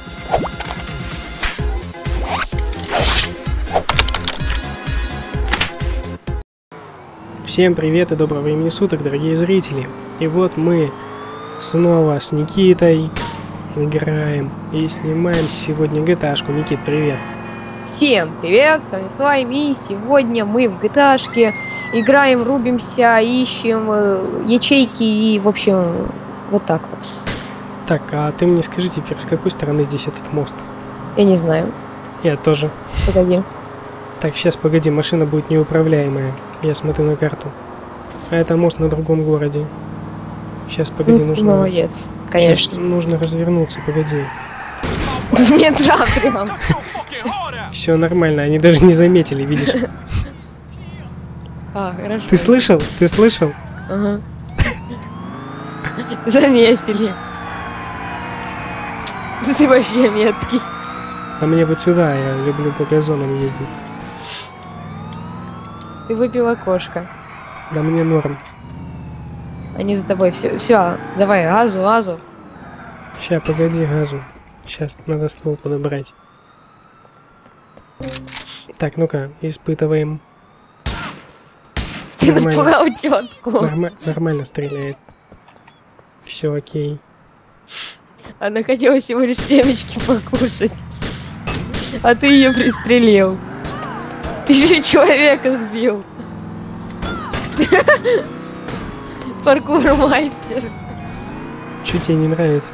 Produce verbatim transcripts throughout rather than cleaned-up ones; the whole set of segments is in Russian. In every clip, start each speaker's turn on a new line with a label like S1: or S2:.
S1: Всем привет и доброго времени суток, дорогие зрители. И вот мы снова с Никитой играем и снимаем сегодня джи ти эй-шку. Никит, привет.
S2: Всем привет, с вами Слайм, и сегодня мы в джи ти эй-шке играем, рубимся, ищем э, ячейки и, в общем, вот так вот.
S1: Так, а ты мне скажи теперь, с какой стороны здесь этот мост?
S2: Я не знаю.
S1: Я тоже.
S2: Погоди.
S1: Так, сейчас, погоди, машина будет неуправляемая. Я смотрю на карту. А это мост на другом городе. Сейчас, погоди,
S2: Ну,
S1: нужно...
S2: молодец, конечно.
S1: Сейчас нужно развернуться, погоди.
S2: Нет, да, прям.
S1: Все нормально, они даже не заметили, видишь?
S2: А, хорошо.
S1: Ты слышал? Ты слышал?
S2: Ага. Заметили. Да ты вообще меткий.
S1: А мне вот сюда, я люблю по газонам ездить.
S2: Ты выпила кошка.
S1: Да мне норм.
S2: Они за тобой. Все, все, давай, газу, газу.
S1: Ща, погоди, газу. Сейчас, надо ствол подобрать. Так, ну-ка, испытываем.
S2: Ты напугал тетку.
S1: Норма нормально стреляет. Все окей.
S2: Она хотела всего лишь семечки покушать. А ты ее пристрелил. Ты же человека сбил. Паркур-мастер.
S1: Чё тебе не нравится?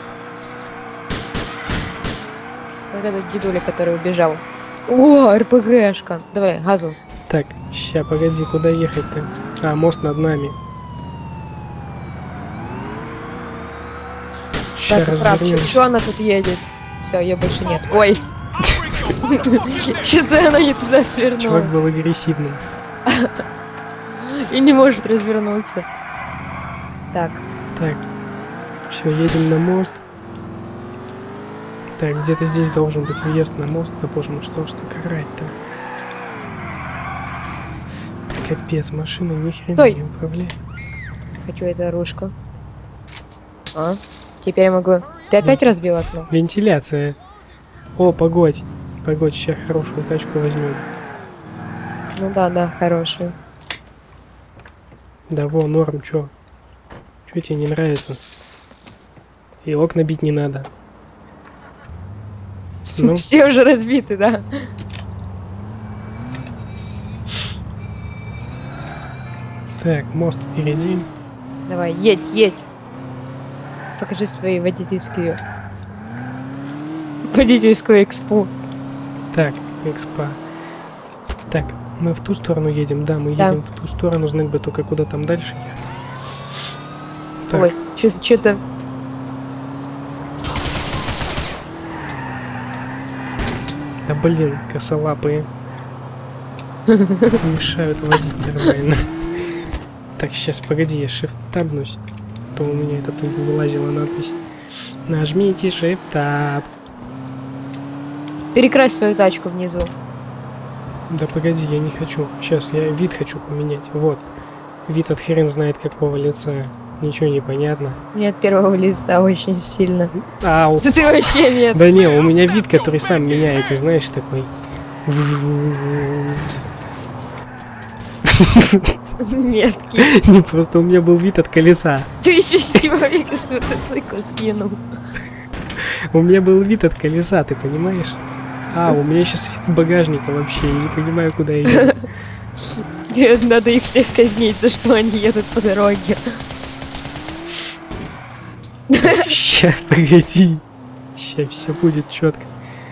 S2: Вот этот дедуля, который убежал. О, РПГшка. Давай, газу.
S1: Так, ща, погоди, куда ехать-то? А, мост над нами. Ща
S2: Так, прав,
S1: развернёмся.
S2: что она тут едет? Все, ее больше нет. Ой. Что-то она не туда свернула.
S1: Чувак был агрессивным.
S2: И не может развернуться. Так.
S1: Так, все, едем на мост. Так, где-то здесь должен быть въезд на мост. Да боже мой, что ж так орать-то? Капец, машина ни хрена
S2: Стой!
S1: не управляет.
S2: Хочу эту оружку. А? Теперь я могу... Ты опять разбил окно?
S1: Вентиляция. О, погодь. Погодь, сейчас хорошую тачку возьмем.
S2: Ну да, да, хорошую.
S1: Да во, норм, чё? Чё тебе не нравится? И окна бить не надо. Ну,
S2: Все уже разбиты, да?
S1: так, мост впереди.
S2: Давай, едь, едь. Покажи свои водительские... Водительскую экспу.
S1: Так, экспа. Так, мы в ту сторону едем. Да, мы
S2: Да.
S1: едем в ту сторону, знать бы только куда там дальше ехать. Так,
S2: Ой, что-то, что-то...
S1: да блин, косолапые. Мешают водить нормально. Так, сейчас, погоди, я shift табнусь. То у меня это вылазила надпись. Нажмите shift tab.
S2: Перекрась свою тачку внизу.
S1: Да погоди, я не хочу. Сейчас я вид хочу поменять. Вот. Вид от хрен знает какого лица. Ничего не понятно.
S2: Мне от первого лица очень сильно.
S1: Ау.
S2: Да ты вообще нет.
S1: Да не, у меня вид, который сам меняется, знаешь, такой.
S2: Меткий.
S1: Не, просто у меня был вид от колеса.
S2: Ты еще человека с мотоцикла скинул.
S1: У меня был вид от колеса, ты понимаешь? А, у меня сейчас вид с багажника вообще, я не понимаю, куда я еду.
S2: Надо их всех казнить, за что они едут по дороге.
S1: Ща, погоди. Ща все будет четко.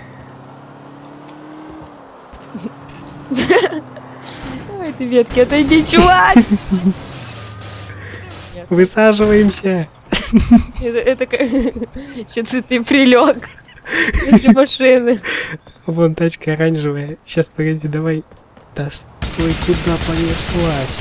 S2: Ой, ты ветки, отойди, чувак!
S1: Высаживаемся.
S2: Это, это как... Что-то ты прилег возле машины.
S1: Вон тачка оранжевая. Сейчас, погоди, давай. Да стой, куда понеслась?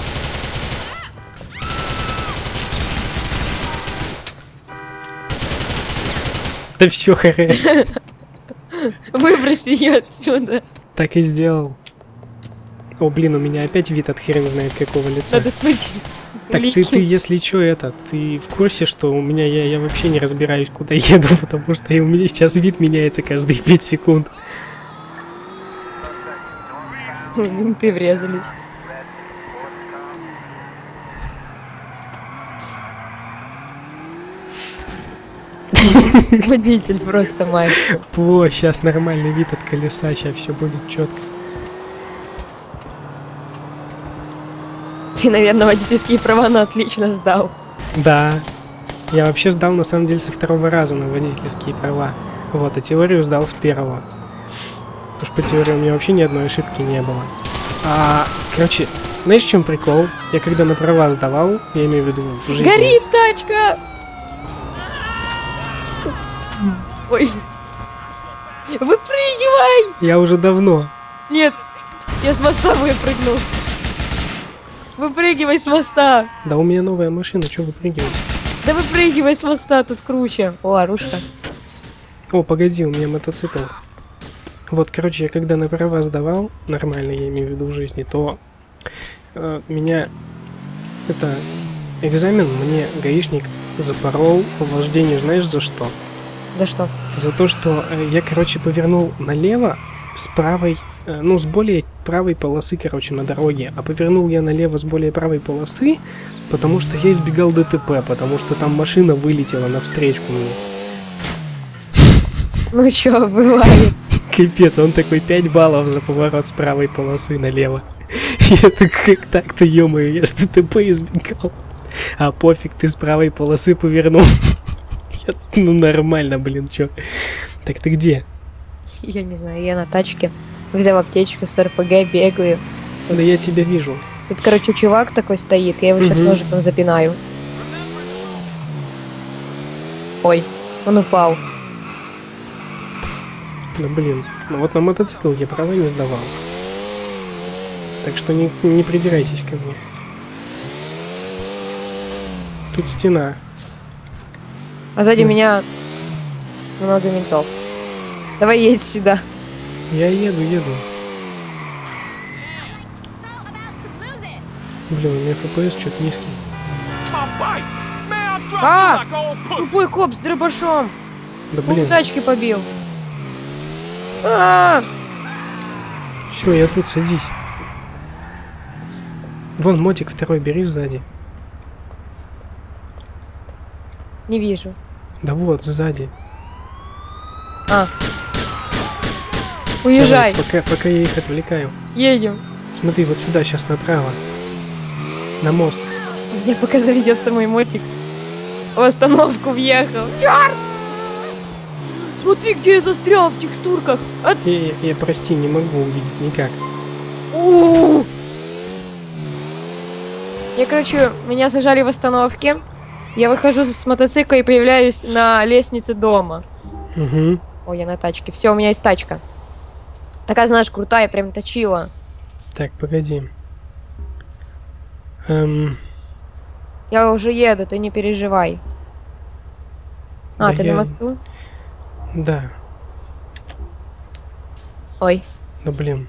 S1: Да все, харе.
S2: Выбрось ее отсюда.
S1: Так и сделал. О, блин, у меня опять вид от хрен знает какого лица.
S2: Надо смотреть.
S1: Так ты, ты, если что, это, ты в курсе, что у меня, я, я вообще не разбираюсь, куда еду, потому что у меня сейчас вид меняется каждые пять секунд.
S2: Менты врезались. Водитель просто мастер.
S1: О, сейчас нормальный вид от колеса, сейчас все будет четко.
S2: Ты, наверное, водительские права на отлично сдал.
S1: Да. Я вообще сдал, на самом деле, со второго раза на водительские права. Вот, а теорию сдал с первого. Потому что по теории у меня вообще ни одной ошибки не было. А, короче, знаешь, в чем прикол? Я когда на права сдавал, я имею в виду в жизни...
S2: Горит тачка! Ой. Выпрыгивай!
S1: Я уже давно.
S2: Нет, я с моста выпрыгнул. Выпрыгивай с моста!
S1: Да у меня новая машина, что выпрыгивать?
S2: Да выпрыгивай с моста, тут круче. О, оружка.
S1: О, погоди, у меня мотоцикл. Вот, короче, я когда на права сдавал, нормально, я имею в виду в жизни, то э, меня... Это... Экзамен мне гаишник запорол по вождению, знаешь, за что?
S2: Да что?
S1: За то, что э, я, короче, повернул налево с правой, э, ну, с более правой полосы, короче, на дороге. А повернул я налево с более правой полосы, потому что я избегал ДТП, потому что там машина вылетела навстречку мне.
S2: Ну чё, бывает.
S1: Капец, он такой пять баллов за поворот с правой полосы налево. Я так, как так-то, ё-моё, я ж ДТП избегал. А пофиг, ты с правой полосы повернул. Я, ну нормально, блин, чё. Так ты где?
S2: Я не знаю, я на тачке. Взял аптечку с РПГ, бегаю.
S1: Да я тебя вижу.
S2: Тут, короче, чувак такой стоит, я его сейчас
S1: Мгм.
S2: ножиком запинаю. Ой, он упал.
S1: Да блин, ну вот на мотоцикл я права не сдавал. Так что не, не придирайтесь ко мне. Тут стена.
S2: А сзади
S1: Ну.
S2: меня много ментов. Давай едь сюда.
S1: Я еду, еду. Блин, у меня эф пи эс что-то низкий.
S2: А! Тупой коп с дробашом.
S1: Да
S2: Пол
S1: блин,
S2: тачки побил. А!
S1: все, я тут, садись. Вон мотик второй бери сзади.
S2: Не вижу.
S1: Да вот, сзади.
S2: А. Уезжай.
S1: Давай, пока, пока я их отвлекаю.
S2: Едем.
S1: Смотри, вот сюда, сейчас направо. На мост.
S2: Мне пока заведется мой мотик. В остановку въехал. Чёрт! Смотри, где я застрял в текстурках. От...
S1: Я, я, я, прости, не могу увидеть никак.
S2: У-у-у. Я, короче, меня сажали в остановке. Я выхожу с мотоцикла и появляюсь на лестнице дома.
S1: Угу.
S2: Ой, я на тачке. Все, у меня есть тачка. Такая, знаешь, крутая, прям точила.
S1: Так, погоди. Эм,
S2: Я уже еду, ты не переживай. А,
S1: Да
S2: ты
S1: я-
S2: на мосту?
S1: да,
S2: Ой.
S1: да блин.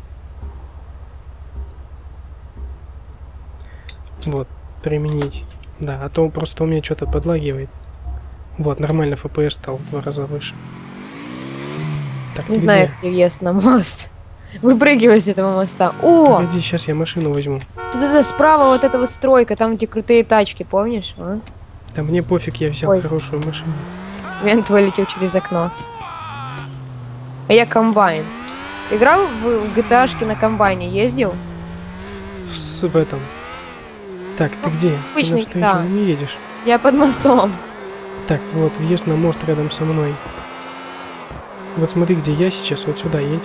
S1: Вот, применить. Да, а то просто у меня что-то подлагивает. Вот, нормально, эф пи эс стал в два раза выше. Так,
S2: Не
S1: ты
S2: знаю,
S1: где?
S2: где въезд на мост. Выпрыгивай с этого моста. О!
S1: Погоди, сейчас я машину возьму.
S2: Тут справа вот эта вот стройка, там где крутые тачки, помнишь? А?
S1: Да мне пофиг, я взял
S2: Ой.
S1: хорошую машину.
S2: Мент вылетел через окно. А я комбайн. Играл в джи ти эй-шки на комбайне, ездил?
S1: В, с- в этом. Так, ты где? Ты
S2: обычный,
S1: навстречу
S2: да.
S1: не едешь?
S2: Я под мостом.
S1: Так, вот, въезд на мост рядом со мной. Вот смотри, где я сейчас, вот сюда едь.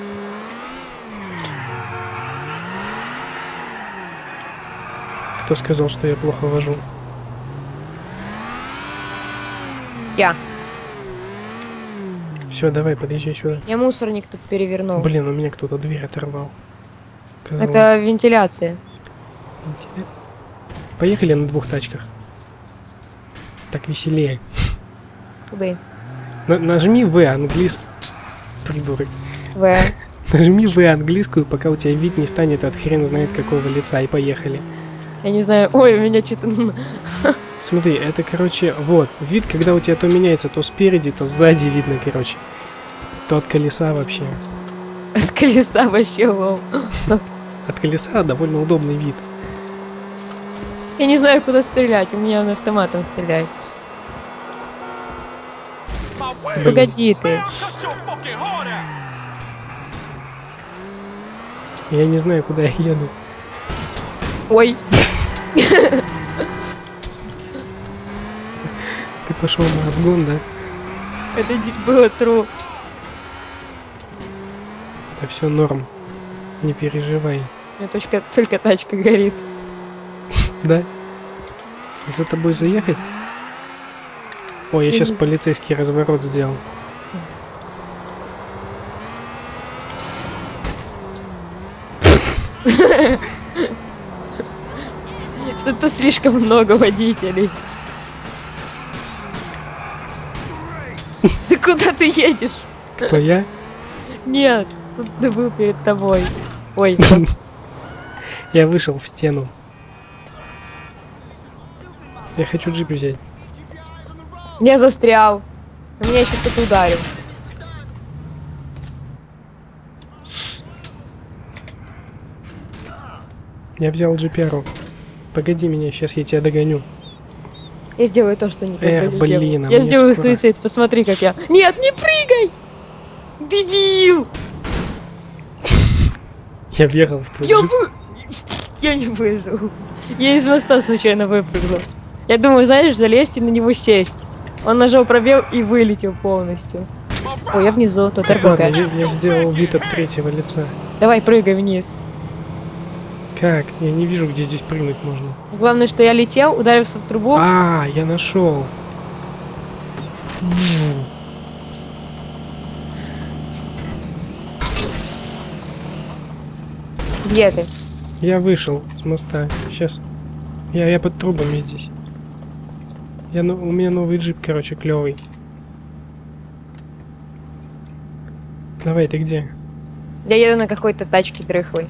S1: Кто сказал, что я плохо вожу?
S2: Я.
S1: Все, давай, подъезжай сюда.
S2: Я мусорник тут перевернул.
S1: Блин, у меня кто-то дверь оторвал. Козлы.
S2: Это вентиляция.
S1: Интересно. Поехали на двух тачках. Так веселее.
S2: Куда?
S1: На- нажми В, английский. Придурок.
S2: В.
S1: Нажми В английскую, пока у тебя вид не станет от хрен знает какого лица, и поехали.
S2: Я не знаю. Ой, у меня что-то...
S1: Смотри, это, короче, вот, вид, когда у тебя то меняется, то спереди, то сзади видно, короче. То от колеса вообще.
S2: От колеса вообще, лол.
S1: От колеса довольно удобный вид.
S2: Я не знаю, куда стрелять, у меня он автоматом стреляет.
S1: Блин.
S2: Погоди ты.
S1: Я не знаю, куда я еду.
S2: Ой.
S1: Ты пошел на обгон, да?
S2: Это было тру.
S1: Да все норм. Не переживай.
S2: У меня только, только тачка горит.
S1: Да? За тобой заехать? Ой, я
S2: Я
S1: сейчас
S2: не
S1: полицейский разворот сделал.
S2: Что-то слишком много водителей. Ты куда ты едешь?
S1: Кто я?
S2: Нет, тут ты был перед тобой. Ой,
S1: Я вышел в стену. Я хочу джип взять.
S2: я застрял. На меня еще кто-то ударил.
S1: Я взял джиперу. Погоди меня, сейчас я тебя догоню.
S2: Я сделаю то, что никогда
S1: Эх,
S2: не
S1: блин,
S2: делал.
S1: а
S2: Я
S1: мне
S2: сделаю
S1: скоро.
S2: суицид, посмотри, как я. Нет, не прыгай! Дебил!
S1: Я въехал в твой
S2: Я
S1: джип.
S2: вы... Я не выжил. Я из моста случайно выпрыгнул. Я думаю, знаешь, залезть и на него сесть. Он нажал пробел и вылетел полностью. Ой, я внизу, тут
S1: Так, ладно,
S2: РПГ.
S1: я, я сделал вид от третьего лица.
S2: Давай, прыгай вниз.
S1: Как? Я не вижу, где здесь прыгнуть можно.
S2: Главное, что я летел, ударился в трубу.
S1: А, я нашел.
S2: Где ты?
S1: Я вышел с моста. Сейчас. Я, я под трубами здесь. Я, ну, у меня новый джип, короче, клевый. Давай, ты где?
S2: Я еду на какой-то тачке дрыхлой.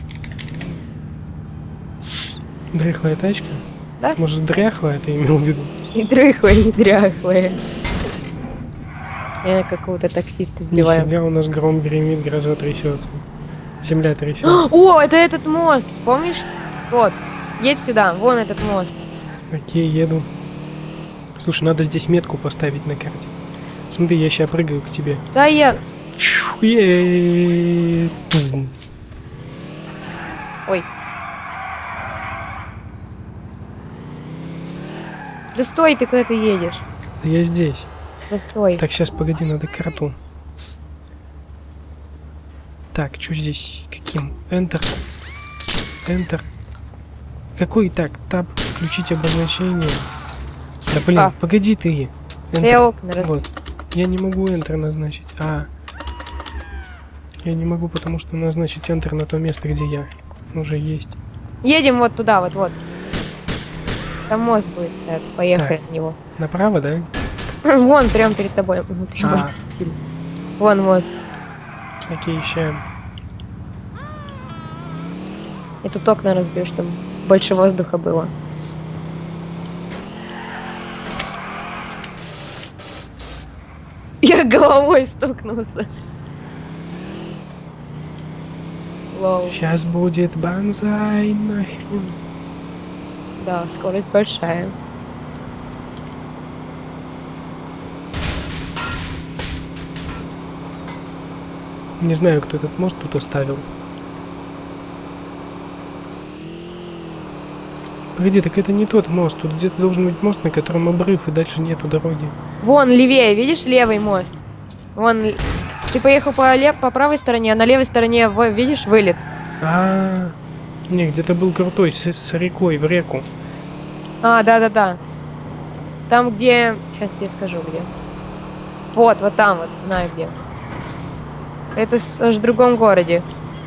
S1: Дряхлая тачка?
S2: Да?
S1: Может, дряхлая, ты имел в виду?
S2: И дрыхлая, и дряхлая. Я какого-то таксиста сбиваю.
S1: Нифига, у нас гром гремит, гроза трясется. Земля трясется.
S2: О, это этот мост, помнишь? Тот. Едь сюда, вон этот мост.
S1: Окей, еду. Слушай, надо здесь метку поставить на карте. Смотри, я сейчас прыгаю к тебе.
S2: Да я...
S1: Чух, е-е-е, тум.
S2: Ой. Да стой, ты куда ты едешь?
S1: Да я здесь.
S2: Да стой.
S1: Так, сейчас, погоди, надо карту. Так, что здесь? Каким? Enter. Enter. Какой так? Таб, включить обозначение. Да блин,
S2: А.
S1: погоди ты.
S2: Да
S1: Enter.
S2: я окна рас...
S1: Вот. Я не могу Enter назначить. А. Я не могу, потому что назначить Enter на то место, где я. Уже есть.
S2: Едем вот туда, вот, вот. Там мост будет, да, поехали
S1: Так.
S2: на него.
S1: Направо, да?
S2: Вон, прям перед тобой. Вот, я
S1: А.
S2: вот светил. Вон мост.
S1: Окей, ща.
S2: Я тут окна разбил, чтобы больше воздуха было. Я головой стукнулся. Лоу.
S1: Сейчас будет банзай нахрен.
S2: Да, скорость большая.
S1: Не знаю, кто этот мост тут оставил. Погоди, так это не тот мост. Тут где-то должен быть мост, на котором обрыв, и дальше нету дороги.
S2: Вон, левее, видишь, левый мост? Вон, л- ты поехал по, лев... по правой стороне, а на левой стороне, во- видишь, вылет.
S1: А, не, где-то был крутой с, с рекой в реку.
S2: А, да-да-да. Там, где... Сейчас тебе скажу, где. Вот, вот там вот, знаю где. Это с- аж в другом городе.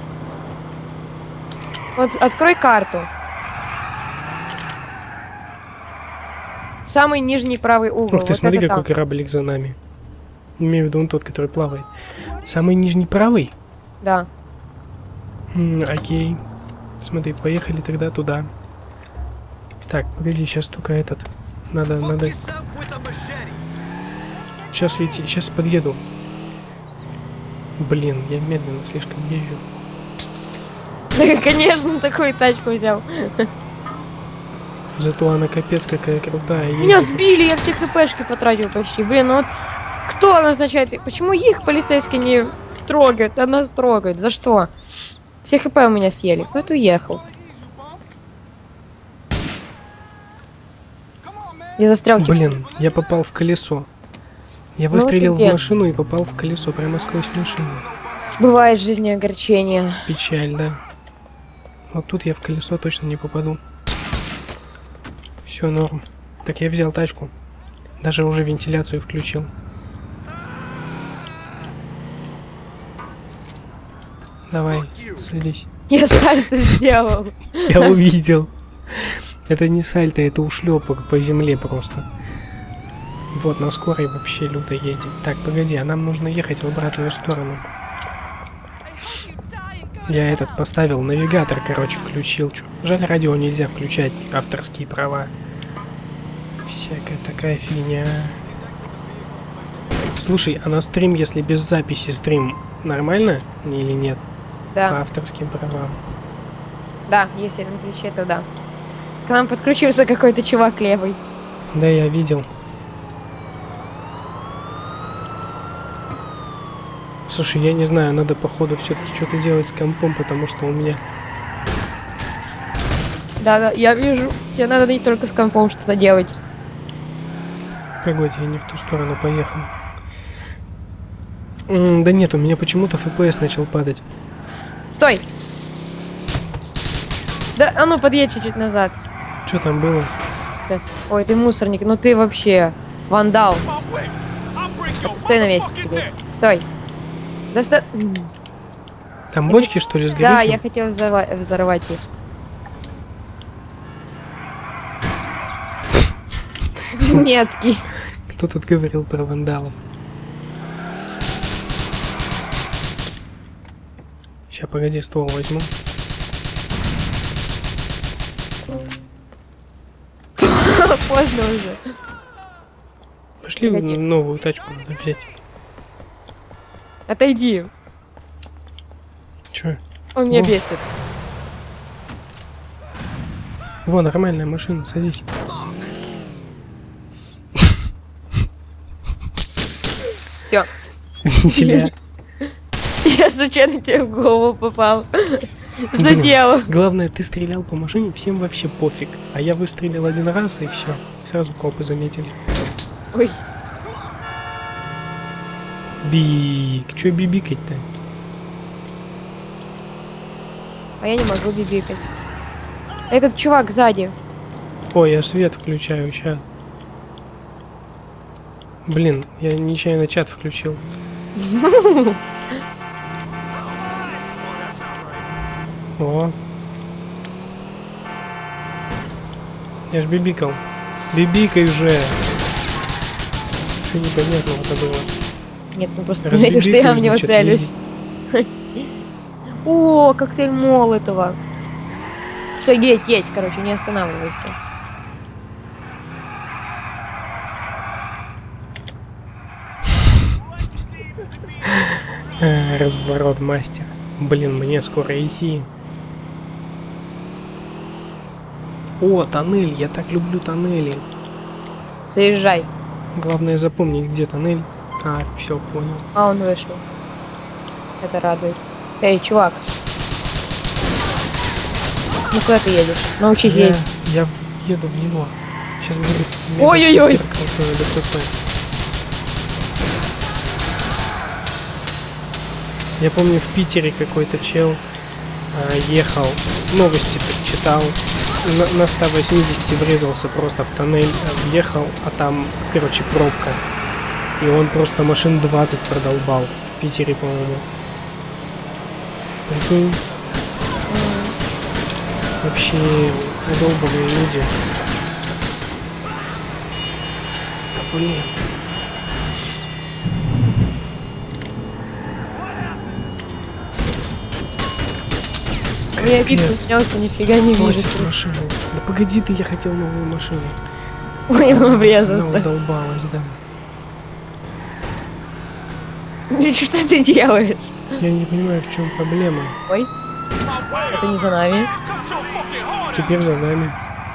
S2: Вот, с- открой карту. Самый нижний правый угол.
S1: Ух ты,
S2: вот
S1: смотри,
S2: это
S1: какой
S2: там.
S1: кораблик за нами. Имею в виду он тот, который плавает. Самый нижний правый?
S2: Да.
S1: М, окей. Смотри, поехали тогда туда. Так, погоди, сейчас только этот. Надо, надо. Сейчас лети, сейчас подъеду. Блин, я медленно слишком езжу.
S2: Да, конечно, такую тачку взял.
S1: Зато она капец какая крутая.
S2: Меня
S1: ездит.
S2: сбили, я все хпшки потратил почти. Блин, ну вот кто назначает? Почему их полицейские не трогают, а нас трогают? За что? Все хп у меня съели. Кто-то уехал. Я застрял.
S1: Блин, я попал в колесо. Я
S2: Ну,
S1: выстрелил
S2: ты где?
S1: в машину и попал в колесо прямо сквозь машину.
S2: Бывает в жизни огорчение.
S1: Печаль, да. Вот тут я в колесо точно не попаду. Все, норм. Так я взял тачку. Даже уже вентиляцию включил. Давай, садись.
S2: Я сальто сделал.
S1: Я увидел. Это не сальто, это ушлепок по земле просто. Вот, на скорой вообще люто ездить. Так, погоди, а нам нужно ехать в обратную сторону. Я этот поставил, навигатор, короче, включил. Чё? Жаль, радио нельзя включать, авторские права. Всякая такая фигня. Слушай, а на стрим, если без записи стрим, нормально или нет? По
S2: Да,
S1: авторским правам.
S2: да, если на Твиче, то да. К нам подключился какой-то чувак левый.
S1: Да, я видел. Слушай, я не знаю, надо походу все-таки что-то делать с компом, потому что у меня...
S2: Да-да, я вижу. Тебе надо не только с компом что-то делать.
S1: Погодь, я не в ту сторону поехал. М, да нет, у меня почему-то эф пи эс начал падать.
S2: Стой! Да, а ну подъедь чуть-чуть назад.
S1: Что там было?
S2: Сейчас. Ой, ты мусорник, ну ты вообще вандал. Стой на месте теперь. Стой. Доста...
S1: Там бочки, что ли, с
S2: Да,
S1: горючим?
S2: я хотел взорвать, взорвать их. Нетки.
S1: Кто тут говорил про вандалов? Сейчас, погоди, ствол возьму.
S2: Поздно уже.
S1: Пошли
S2: Погоди.
S1: новую тачку надо взять.
S2: Отойди.
S1: Че?
S2: Он меня
S1: Во.
S2: бесит.
S1: Во, нормальная машина, садись.
S2: Все.
S1: Вентиля.
S2: Я случайно тебе в голову попал. Задел.
S1: Главное, ты стрелял по машине, всем вообще пофиг. А я выстрелил один раз и все. Сразу копы заметили.
S2: Ой.
S1: Бик. Че бибикать-то?
S2: А я не могу бибикать. Этот чувак сзади.
S1: Ой, я свет включаю, сейчас. Блин, я нечаянно чат включил. О. Я ж бибикал. Бибикай уже. Что непонятного-то было?
S2: Нет, ну просто заметил, что я в него
S1: Разбибикаешь,
S2: целюсь.
S1: значит,
S2: О, коктейль Молотова. Все, едь, едь, короче, не останавливайся.
S1: А, разворот мастер. Блин, мне скоро идти. О, тоннель, я так люблю тоннели.
S2: Заезжай.
S1: Главное запомнить, где тоннель. А, все, понял.
S2: А, он вышел. Это радует. Эй, чувак. Ну куда ты едешь? Научись
S1: Я,
S2: ездить.
S1: я еду в него. Сейчас будет.
S2: Ой-ой-ой.
S1: Я помню, в Питере какой-то чел а, ехал, новости читал, на, на ста восьмидесяти врезался просто в тоннель, а, въехал, а там, короче, пробка. И он просто машин двадцать продолбал в Питере, по-моему. Прикинь. Вообще удолбанные люди. Да блин.
S2: Я вид снялся, нифига не вижу.
S1: Машину. Да погоди ты, я хотел новую машину.
S2: Ой, он врезался.
S1: Долбалась, да.
S2: Ну что ты делаешь?
S1: Я не понимаю, в чем проблема.
S2: Ой, это не за нами.
S1: Теперь за нами.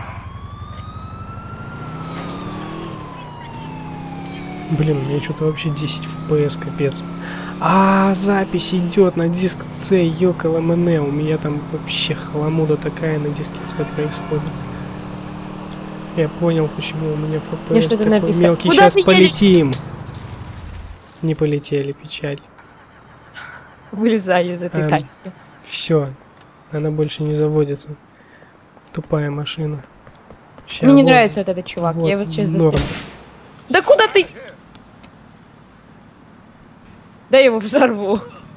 S1: Блин, у меня что-то вообще десять эф пи эс, капец. А, запись идет на диск C, ёкала мне. У меня там вообще хламуда такая на диске C происходит. Я понял, почему у меня эф пи эс такой мелкий.
S2: Куда
S1: Сейчас полетим. Не полетели, печаль.
S2: Вылезай из этой
S1: эм,
S2: тачки.
S1: Все, она больше не заводится. Тупая машина. Ща
S2: Мне не
S1: вот,
S2: нравится вот этот чувак,
S1: вот,
S2: я его сейчас
S1: норм.
S2: застрелю. Да куда ты? Да я его взорву.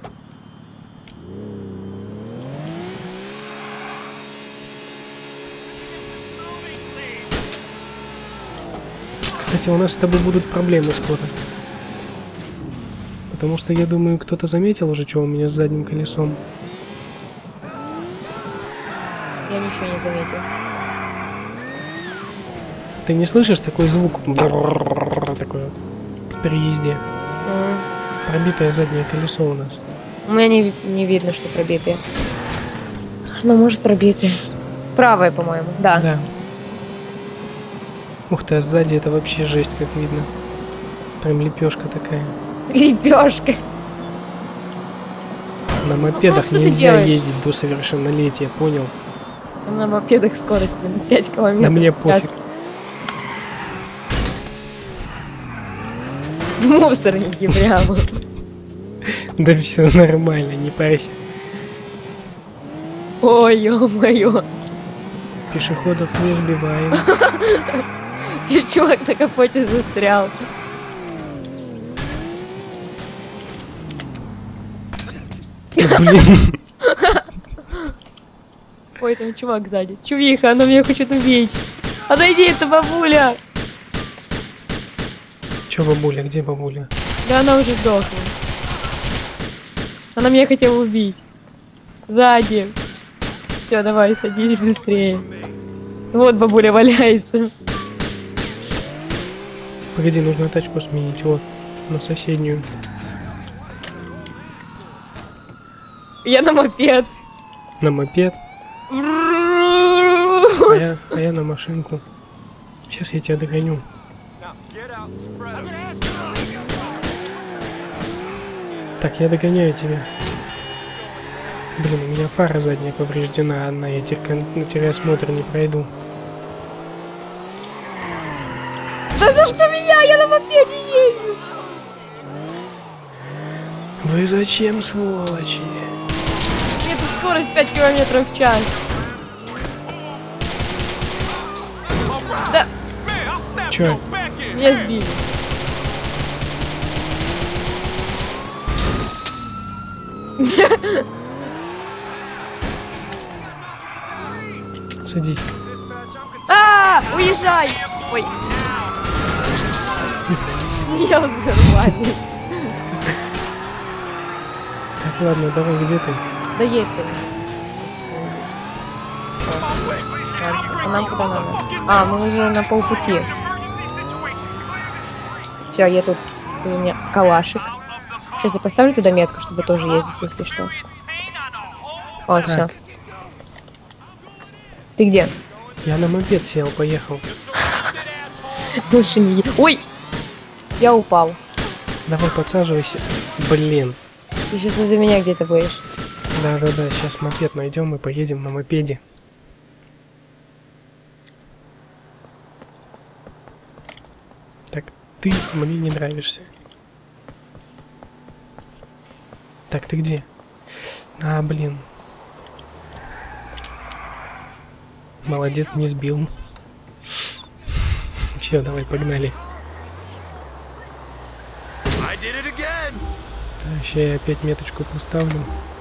S1: Кстати, у нас с тобой будут проблемы скоро. Потому что, я думаю, кто-то заметил уже, что у меня с задним колесом.
S2: Я ничего не заметил.
S1: Ты не слышишь такой звук? Такой вот при езде.
S2: Mm.
S1: Пробитое заднее колесо у нас.
S2: У меня не, не видно, что пробитые. Ну, может, пробитые. Правое, по-моему, да.
S1: Да. Ух ты, а сзади это вообще жесть, как видно. Прям лепешка такая.
S2: Лепешка.
S1: На мопедах
S2: Ну,
S1: нельзя ездить до совершеннолетия, понял?
S2: На мопедах скорость пять километров.
S1: Да мне пофиг.
S2: В мусорнике прямо.
S1: Да все нормально, не парься.
S2: Ой, ё-моё.
S1: Пешеходов не сбиваем.
S2: Чувак на капоте застрял.
S1: Блин.
S2: Ой, там чувак сзади. Чувиха, она меня хочет убить. Отойди, это бабуля.
S1: Че бабуля, где бабуля?
S2: Да она уже сдохла. Она меня хотела убить. Сзади. Все, давай, садись быстрее. Вот бабуля валяется.
S1: Погоди, нужно тачку сменить. Вот, на соседнюю.
S2: Я на мопед.
S1: На мопед. А я, а я на машинку. Сейчас я тебя догоню. Так, я догоняю тебя. Блин, у меня фара задняя повреждена одна, я теперь на террасмотр не пройду.
S2: Да за что меня? Я на мопеде езжу.
S1: Вы зачем, сволочи?
S2: Мне тут скорость пять километров в час. Да.
S1: Чё?
S2: Меня сбили.
S1: Садись.
S2: А, уезжай! Ой. Меня взорвали.
S1: Так, ладно, давай, где ты?
S2: Да едь ты. А нам куда надо? А, мы уже на полпути. Все, я тут. У меня калашик. Сейчас я поставлю туда метку, чтобы тоже ездить, если что. О, все. Ты где?
S1: Я на мопед сел, поехал.
S2: Больше не едет. Ой! Я упал.
S1: Давай, подсаживайся. Блин.
S2: Ты сейчас из-за меня где-то будешь.
S1: Да-да-да, сейчас мопед найдем и поедем на мопеде. Так, ты мне не нравишься. Так, ты где? А, блин. Молодец, не сбил. Все, давай, погнали. Так, сейчас я опять меточку поставлю.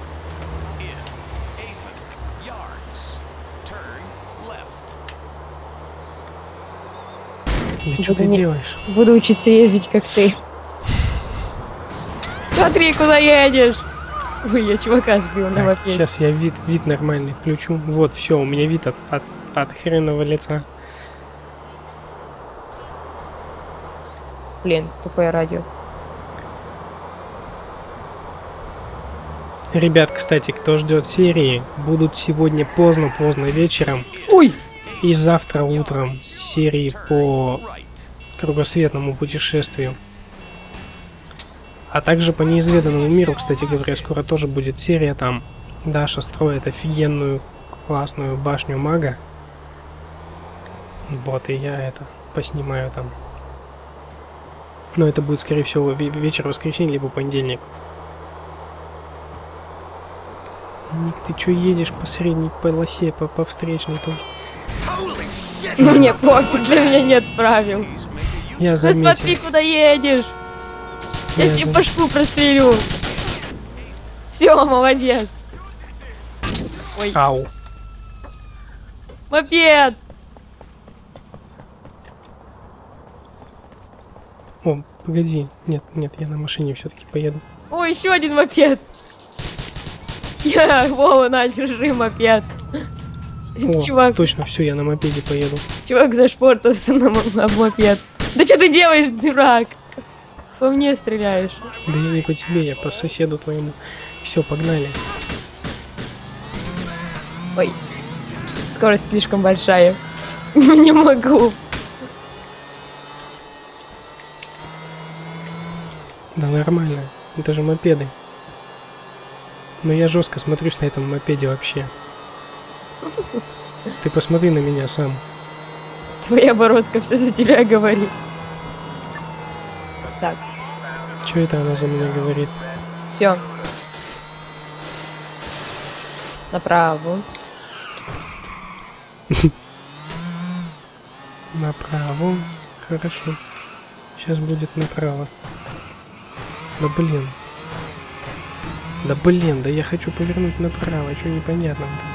S1: Да что ты
S2: не...
S1: делаешь?
S2: Буду учиться ездить, как ты. Смотри, куда едешь. Ой, я чувака сбил на мопеде.
S1: Сейчас я вид, вид нормальный включу. Вот, все, у меня вид от, от, от хренового лица.
S2: Блин, тупое радио.
S1: Ребят, кстати, кто ждет серии, будут сегодня поздно-поздно вечером.
S2: Ой!
S1: И завтра утром серии по кругосветному путешествию. А также по неизведанному миру, кстати говоря, скоро тоже будет серия там. Даша строит офигенную, классную башню мага. Вот, и я это поснимаю там. Но это будет, скорее всего, вечер воскресенья, либо понедельник. Ник, ты чё едешь по средней полосе, по, по встречной? То есть...
S2: Ну мне пофиг, для меня нет правил.
S1: Я
S2: заметил. Ты смотри, куда едешь. Я, я тебе зам... башку прострелю. Все, молодец. Ой.
S1: Ау.
S2: Мопед.
S1: О, погоди. Нет, нет, я на машине все-таки поеду.
S2: Ой, еще один мопед. Я, Вова, на, держи мопед.
S1: О, чувак. Точно, все, я на мопеде поеду.
S2: Чувак зашпортался на, на мопед. Да что ты делаешь, дурак? По мне стреляешь.
S1: Да я не по тебе, я по соседу твоему. Все, погнали.
S2: Ой, скорость слишком большая. Не могу.
S1: Да нормально, это же мопеды. Но я жестко смотрюсь на этом мопеде вообще. Ты посмотри на меня сам.
S2: Твоя бородка все за тебя говорит. Так.
S1: Что это она за меня говорит?
S2: Все. Направо.
S1: Направо. Хорошо. Сейчас будет направо. Да блин. Да блин, да я хочу повернуть направо. Что непонятно-то?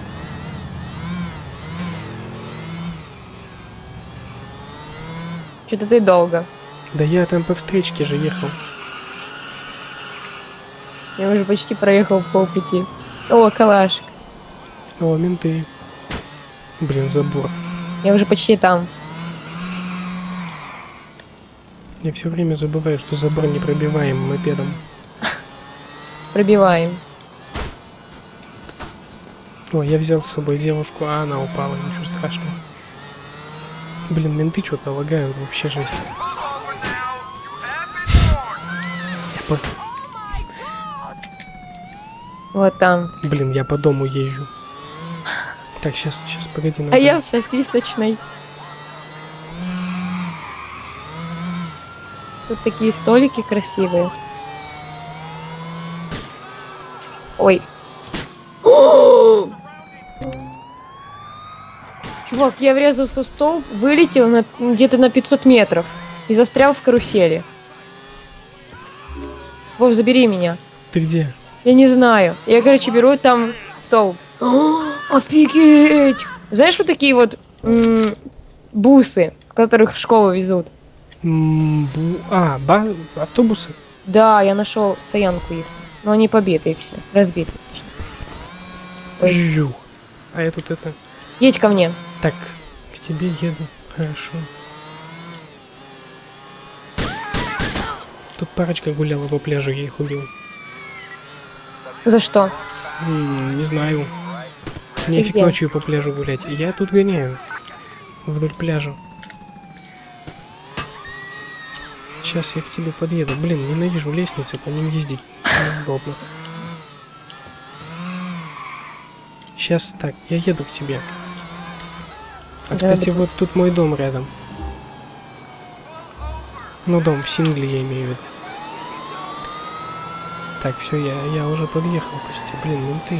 S2: Что-то ты долго.
S1: Да я там по встречке же ехал.
S2: Я уже почти проехал полпути. О, калашик.
S1: О, менты. Блин, забор.
S2: Я уже почти там.
S1: Я все время забываю, что забор не пробиваем мопедом.
S2: Пробиваем.
S1: О, я взял с собой девушку, а она упала, ничего страшного. Блин, менты что-то лагают, вообще жесть. Я по...
S2: Вот там.
S1: Блин, я по дому езжу. Так, сейчас, сейчас, погоди.
S2: А я в сосисочной. Тут такие столики красивые. Ой. Чувак, я врезался в столб, вылетел на, где-то на пятьсот метров и застрял в карусели. Вов, забери меня.
S1: Ты где?
S2: Я не знаю. Я, короче, беру там столб. О, офигеть! Знаешь, вот такие вот м- бусы, которых в школу везут?
S1: М- бу- а, ба- автобусы?
S2: Да, я нашел стоянку их. Но они побитые все. Разбиты.
S1: Ой. А я тут это...
S2: Едь ко мне.
S1: Так, к тебе еду. Хорошо. Тут парочка гуляла по пляжу, я их убил.
S2: За что?
S1: М-м, не знаю. Нефиг ночью по пляжу гулять. Я тут гоняю. Вдоль пляжа. Сейчас я к тебе подъеду. Блин, ненавижу лестницы, по ним ездить неудобно. Сейчас так, я еду к тебе. А, кстати, вот тут мой дом рядом. Ну, дом в Сингле, я имею в виду. Так, все, я, я уже подъехал почти. Блин, менты.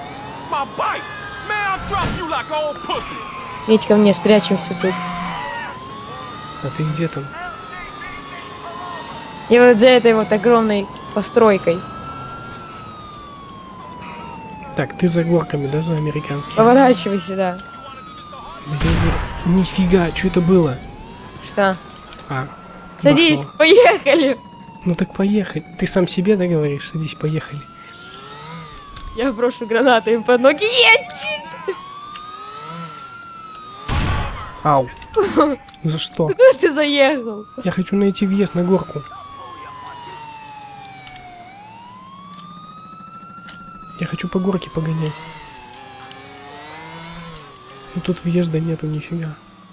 S2: Едь ко мне, спрячемся тут.
S1: А ты где там?
S2: Я вот за этой вот огромной постройкой.
S1: Так, ты за горками, да, за американскими?
S2: Поворачивай сюда.
S1: Я... Нифига, что это было?
S2: Что?
S1: А,
S2: садись,
S1: бахнул.
S2: поехали!
S1: Ну так поехали. Ты сам себе, да, говоришь? Садись, поехали.
S2: Я брошу гранаты им под ноги. Есть!
S1: Ау. За что?
S2: Куда ты заехал?
S1: Я хочу найти въезд на горку. Я хочу по горке погонять. Но тут въезда нету нифига.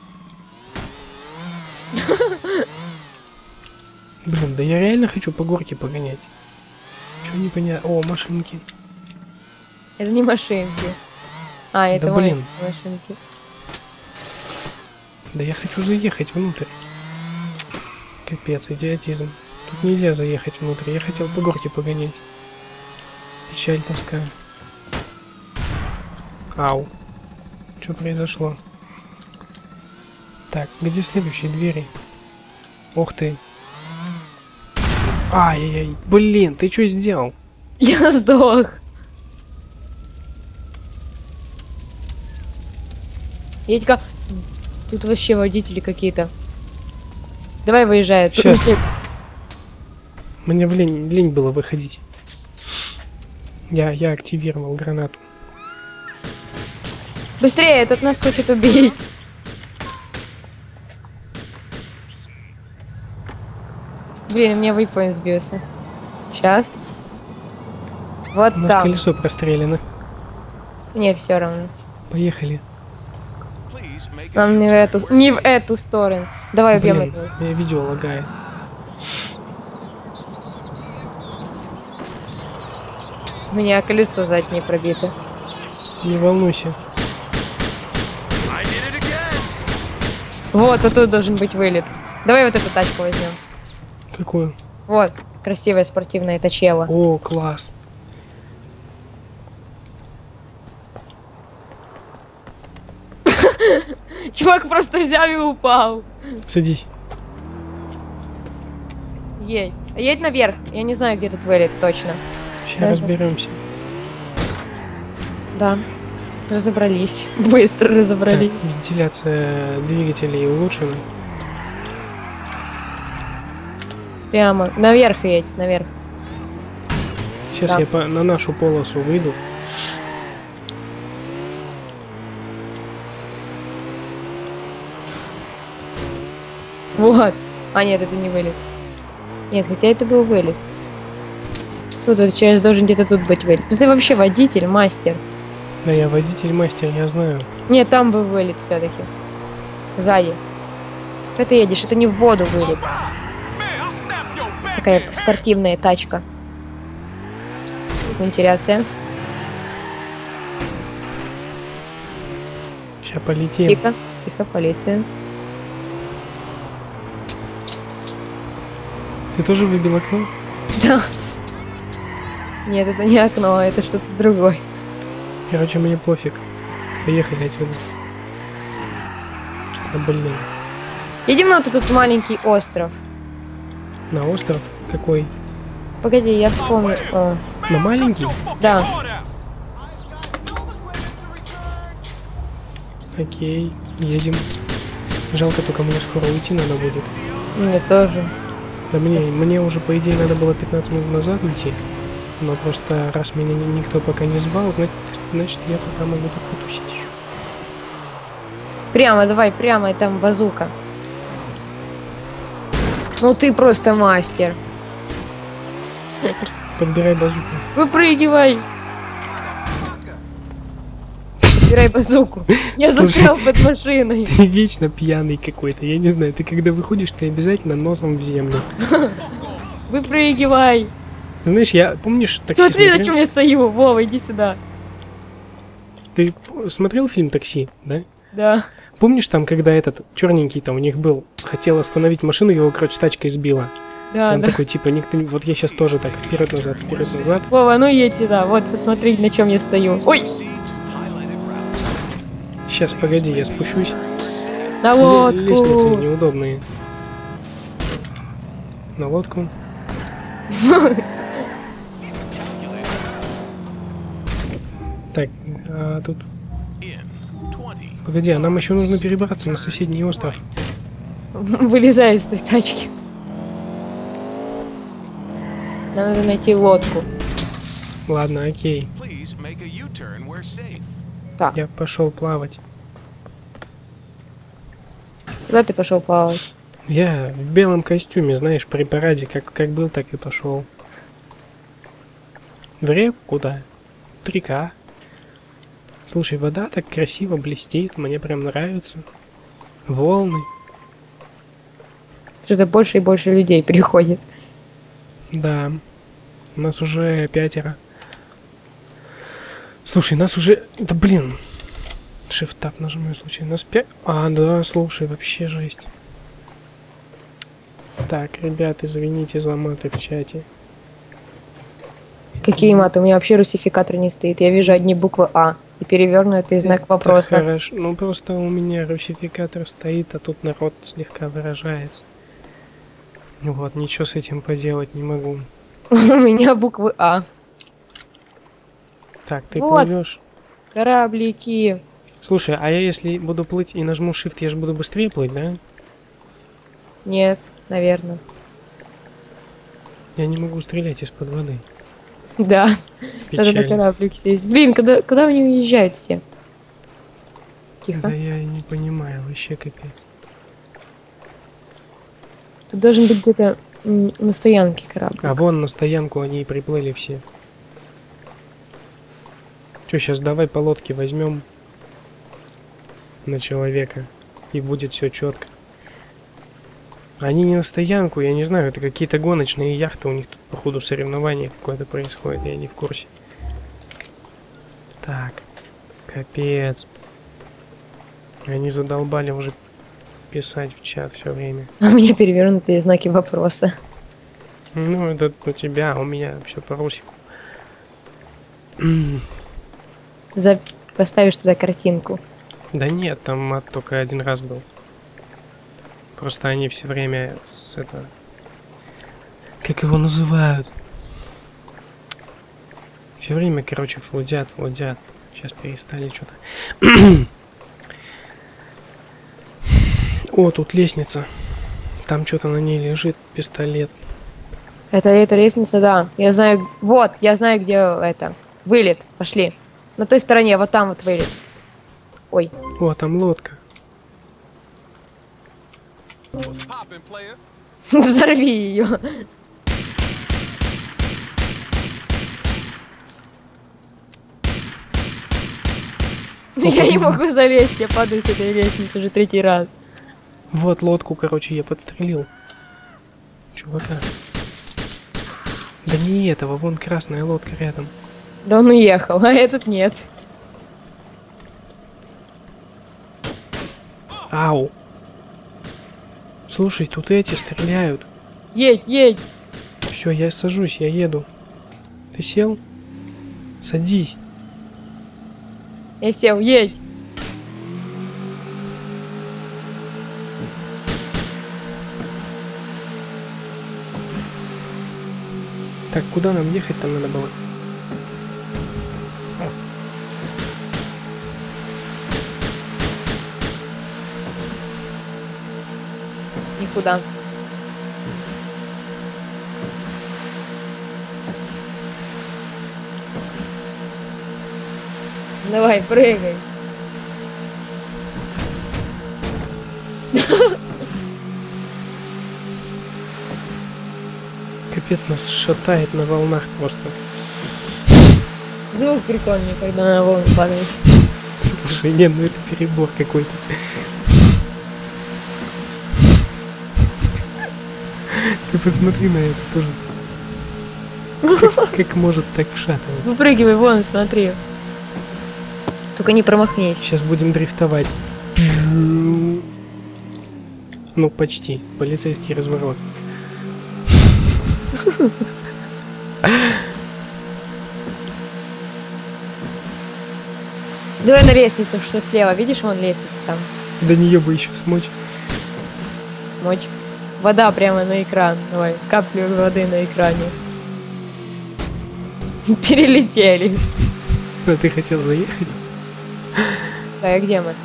S1: Блин, да я реально хочу по горке погонять. Чего не понятно? О, машинки.
S2: Это не машинки. А, это
S1: Да
S2: мои
S1: блин.
S2: машинки.
S1: Да я хочу заехать внутрь. Капец, идиотизм. Тут нельзя заехать внутрь. Я хотел по горке погонять. Печаль, тоска. Ау. Что произошло? Так, где следующие двери? Ух ты. Ай-яй-яй. Блин, ты что сделал?
S2: Я сдох. Едька, тут вообще водители какие-то. Давай выезжай. Тут
S1: Щас.
S2: вообще-
S1: Мне в лень, лень было выходить. Я, я активировал гранату.
S2: Быстрее, тут нас хочет убить. Блин, у меня вейпоинт сбился. Сейчас. Вот
S1: У нас
S2: там.
S1: колесо прострелено.
S2: Мне все равно.
S1: Поехали.
S2: Нам не в эту, не в эту сторону. Давай убьем
S1: Блин,
S2: этого.
S1: меня видео лагает.
S2: У меня колесо заднее пробито.
S1: Не волнуйся.
S2: Вот, а тут должен быть вылет. Давай вот эту тачку возьмем.
S1: Какую?
S2: Вот, красивая спортивная тачела.
S1: О, класс.
S2: Чувак просто взял и упал.
S1: Садись.
S2: Есть. А едь наверх. Я не знаю, где тут вылет точно.
S1: Сейчас
S2: Хорошо.
S1: разберемся.
S2: Да. Разобрались. Быстро
S1: Так,
S2: разобрались.
S1: вентиляция двигателей улучшена.
S2: Прямо. Наверх едь, наверх.
S1: Сейчас
S2: Да.
S1: я по, на нашу полосу выйду.
S2: Вот. А, нет, это не вылет. Нет, хотя это был вылет. Тут вот сейчас должен где-то тут быть вылет. Ну ты вообще водитель, мастер.
S1: Да, я водитель-мастер, я знаю.
S2: Нет, там был вылет все-таки. Сзади. Что ты едешь? Это не в воду вылет. Такая спортивная тачка. Вентиляция.
S1: Сейчас полетим.
S2: Тихо, тихо, полиция.
S1: Ты тоже выбил окно?
S2: Да. Нет, это не окно, это что-то другое.
S1: Короче, мне пофиг. Поехали отсюда. Да блин.
S2: Едем на вот этот маленький остров.
S1: На остров? Какой?
S2: Погоди, я вспомню. О,
S1: На маленький?
S2: да.
S1: Окей, едем. Жалко, только мне скоро уйти надо будет.
S2: Мне тоже.
S1: Да мне, мне уже, по идее, надо было пятнадцать минут назад уйти. Но просто раз меня ни- никто пока не звал, значит, значит я пока могу тут потусить еще.
S2: Прямо, давай, прямо, и там базука. Ну ты просто мастер.
S1: Подбирай базуку.
S2: Выпрыгивай. Убирай базуку. Я
S1: Слушай.
S2: застрял под машиной.
S1: Ты вечно пьяный какой-то, я не знаю, ты когда выходишь, ты обязательно носом в землю.
S2: Выпрыгивай.
S1: Знаешь, я, помнишь, такси
S2: Смотри, на
S1: смотрел?
S2: чем я стою. Вова, иди сюда.
S1: Ты п- смотрел фильм «Такси», да?
S2: Да.
S1: Помнишь там, когда этот черненький-то у них был, хотел остановить машину, его, короче, тачкой сбила?
S2: Да,
S1: Он
S2: да.
S1: такой, типа, никто не... Вот я сейчас тоже так, вперед-назад, вперед-назад.
S2: Вова, ну едь сюда. Вот, посмотри, на чем я стою. Ой,
S1: Сейчас, погоди, я спущусь.
S2: на
S1: Ле-
S2: лодку.
S1: Лестницы неудобные. На лодку. Так, а тут... Погоди, а нам еще нужно перебраться на соседний остров.
S2: Вылезай из той тачки. Нам надо найти лодку.
S1: Ладно, окей.
S2: Так,
S1: Я пошел плавать.
S2: куда ты пошел плавать?
S1: Я в белом костюме, знаешь, при параде, как, как был, так и пошел. В реку куда? В река. Слушай, вода так красиво блестит, мне прям нравится. Волны.
S2: Что-то больше и больше людей приходит.
S1: Да. Нас уже пятеро. Слушай, нас уже... Да блин. Shift-Tab нажимаю случайно. Нас пять... А, да, слушай, вообще жесть. Так, ребят, извините за маты в чате.
S2: Какие маты? У меня вообще русификатор не стоит. Я вижу одни буквы А. И перевернутый знак вопроса.
S1: Хорошо. Ну просто у меня русификатор стоит, а тут народ слегка выражается. Вот, ничего с этим поделать не могу.
S2: У меня буквы А.
S1: Так, ты
S2: Вот.
S1: плывешь.
S2: Кораблики.
S1: Слушай, а я если буду плыть и нажму Shift, я же буду быстрее плыть, да?
S2: Нет, наверное.
S1: Я не могу стрелять из-под воды.
S2: Да. Надо на
S1: Печально.
S2: кораблик сесть. Блин, когда, куда они уезжают все?
S1: Да
S2: Тихо.
S1: я и не понимаю, вообще капец.
S2: Тут должен быть где-то м, на стоянке корабль.
S1: А вон на стоянку они и приплыли все. Че, сейчас давай по лодке возьмем на человека, и будет все четко. Они не на стоянку, я не знаю, это какие-то гоночные яхты, у них тут походу соревнование какое-то происходит, я не в курсе. Так, капец. Они задолбали уже писать в чат все время.
S2: А у меня перевернутые знаки вопроса.
S1: Ну, это у тебя, а у меня все по русику.
S2: За... Поставишь туда картинку.
S1: Да нет, там мат только один раз был. Просто они все время с это... Как его называют? Все время, короче, флудят, флудят. Сейчас перестали что-то. О, тут лестница. Там что-то на ней лежит, пистолет.
S2: Это эта лестница, да. Я знаю... Вот, я знаю, где это. Вылет. Пошли. На той стороне, вот там вот вылет. Ой.
S1: О, там лодка.
S2: Взорви ее. Я не могу залезть, я падаю с этой лестницы уже третий раз.
S1: Вот лодку, короче, я подстрелил. Чувака. Да не этого, вон красная лодка рядом.
S2: Да он уехал, а этот нет.
S1: Ау. Слушай, тут эти стреляют.
S2: Едь, едь.
S1: Все, я сажусь, я еду. Ты сел? Садись.
S2: Я сел, едь.
S1: Так, куда нам ехать там надо было?
S2: Никуда. Давай, прыгай.
S1: Капец, нас шатает на волнах просто.
S2: Звук прикольный, когда на волну падает.
S1: Слушай, не, ну это перебор какой-то. Ты посмотри на это тоже. Как, как может так вшатывать?
S2: Выпрыгивай, вон, смотри. Только не промахнись.
S1: Сейчас будем дрифтовать. Ну, почти. Полицейский разворот.
S2: Давай на лестницу, что слева. Видишь, вон лестница там.
S1: До нее бы еще смочь.
S2: Смочь. Вода прямо на экран. Давай, капли воды на экране. Перелетели.
S1: А ты хотел заехать?
S2: Стой, а где мы?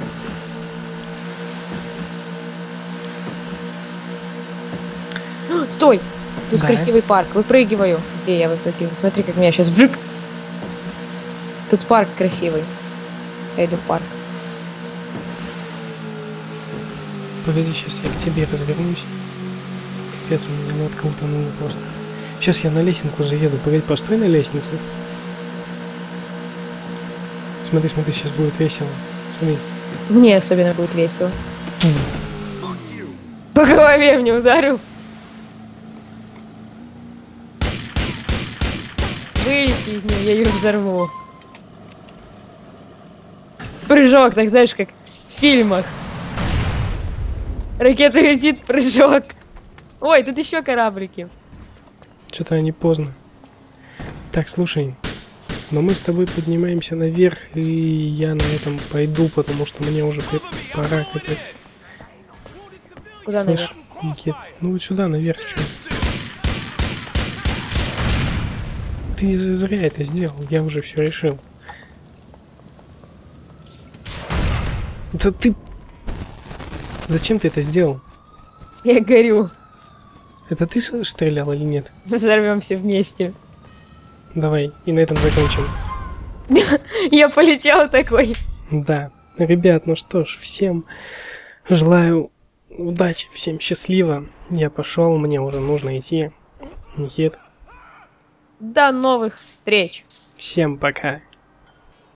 S2: Стой! Тут
S1: Да.
S2: красивый парк. Выпрыгиваю. Где я выпрыгиваю? Смотри, как меня сейчас вжик. Тут парк красивый. Я иду в парк.
S1: Погоди, сейчас я к тебе развернусь. Капец, у меня лодка утонула просто. Сейчас я на лесенку заеду. Погоди, постой на лестнице. Смотри, смотри, сейчас будет весело. Смотри.
S2: Мне особенно будет весело. По голове мне ударил. Вылети из нее, я ее взорву. Прыжок, так знаешь, как в фильмах. Ракета летит, прыжок. Ой, тут еще кораблики.
S1: Что-то они поздно. Так, слушай. Но мы с тобой поднимаемся наверх, и я на этом пойду, потому что мне уже пора капец.
S2: Куда
S1: Слышь,
S2: наверх?
S1: Никит, ну вот сюда, наверх, что? Ты зря это сделал, я уже все решил. Да ты... Зачем ты это сделал?
S2: Я горю.
S1: Это ты стрелял или нет?
S2: Взорвемся вместе.
S1: Давай, и на этом закончим.
S2: Я полетел такой.
S1: Да. Ребят, ну что ж, всем желаю удачи, всем счастливо. Я пошел, мне уже нужно идти. Никит.
S2: До новых встреч.
S1: Всем пока.